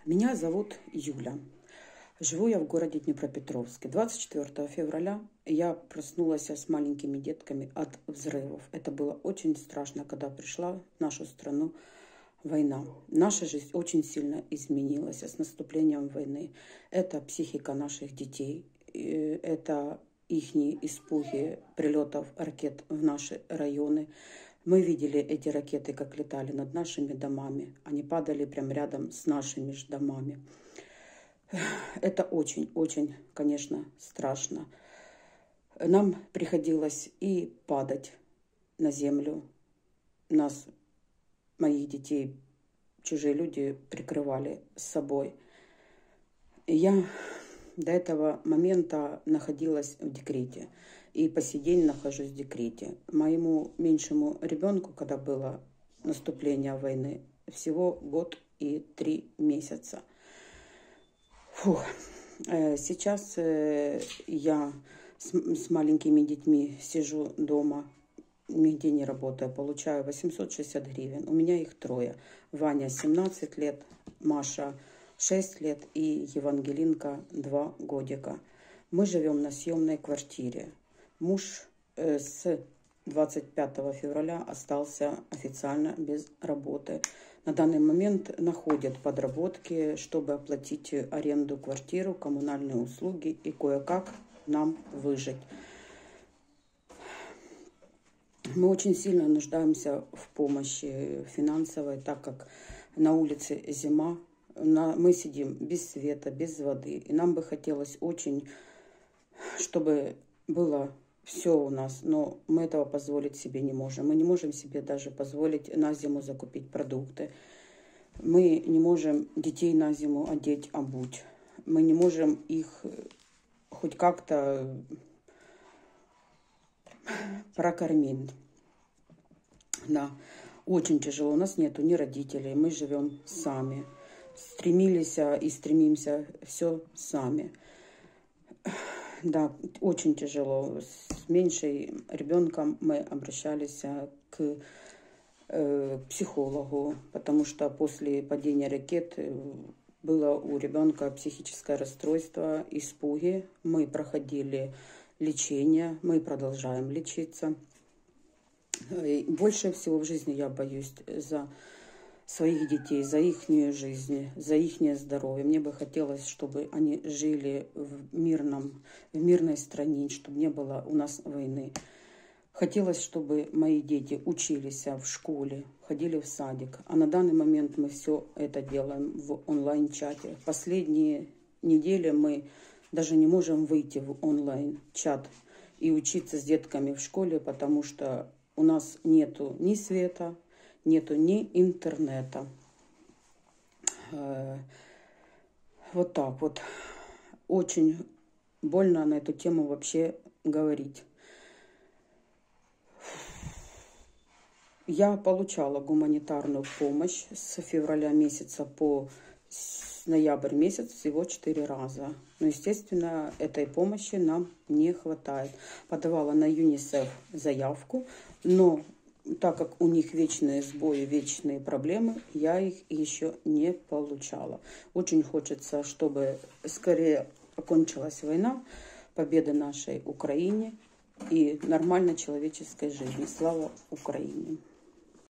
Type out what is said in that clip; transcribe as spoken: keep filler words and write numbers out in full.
Меня зовут Юля. Живу я в городе Днепропетровске. двадцать четвёртого февраля я проснулась с маленькими детками от взрывов. Это было очень страшно, когда пришла в нашу страну война. Наша жизнь очень сильно изменилась с наступлением войны. Это психика наших детей, это их испуги прилетов ракет в наши районы. Мы видели эти ракеты, как летали над нашими домами. Они падали прямо рядом с нашими же домами. Это очень-очень, конечно, страшно. Нам приходилось и падать на землю. Нас, моих детей, чужие люди прикрывали с собой. Я до этого момента находилась в декрете. И по сей день нахожусь в декрете. Моему меньшему ребенку, когда было наступление войны, всего год и три месяца. Фух. Сейчас я с маленькими детьми сижу дома, нигде не работаю, получаю восемьсот шестьдесят гривен. У меня их трое. Ваня семнадцать лет, Маша шесть лет и Евангелинка два годика. Мы живем на съемной квартире. Муж с двадцать пятого февраля остался официально без работы. На данный момент находят подработки, чтобы оплатить аренду квартиры, коммунальные услуги и кое-как нам выжить. Мы очень сильно нуждаемся в помощи финансовой, так как на улице зима. Мы сидим без света, без воды. И нам бы хотелось очень, чтобы было все у нас, но мы этого позволить себе не можем. Мы не можем себе даже позволить на зиму закупить продукты. Мы не можем детей на зиму одеть, обуть. Мы не можем их хоть как-то прокормить. Да, очень тяжело. У нас нету ни родителей, мы живем сами. Стремились и стремимся все сами. Да, очень тяжело. С меньшим ребенком мы обращались к э, психологу, потому что после падения ракет было у ребенка психическое расстройство, испуги. Мы проходили лечение, мы продолжаем лечиться. И больше всего в жизни я боюсь за своих детей, за их жизнь, за их здоровье. Мне бы хотелось, чтобы они жили в мирном, в мирной стране, чтобы не было у нас войны. Хотелось, чтобы мои дети учились в школе, ходили в садик. А на данный момент мы все это делаем в онлайн-чате. Последние недели мы даже не можем выйти в онлайн-чат и учиться с детками в школе, потому что у нас нету ни света, нету ни интернета. Вот так вот. Очень больно на эту тему вообще говорить. Я получала гуманитарную помощь с февраля месяца по ноябрь месяц всего четыре раза. Но, естественно, этой помощи нам не хватает. Подавала на ЮНИСЕФ заявку, но так как у них вечные сбои, вечные проблемы, я их еще не получала. Очень хочется, чтобы скорее окончилась война, победа нашей Украине и нормальной человеческой жизни. Слава Украине!